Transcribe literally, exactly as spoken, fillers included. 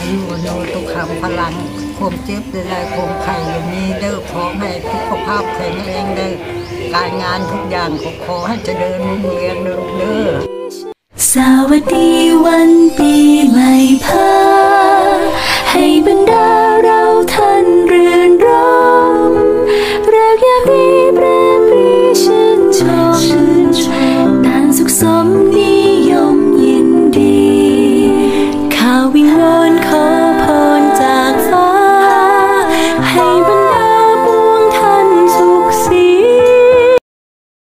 ยุโนตุคำพลังความเจ็บได้ความไข่อย่างนี้เด้อขอให้สุขภาพแข็งแรงเด้อการงานทุกอย่างขอขอให้เจริญรุ่งเรืองเด้อเด้อสวัสดี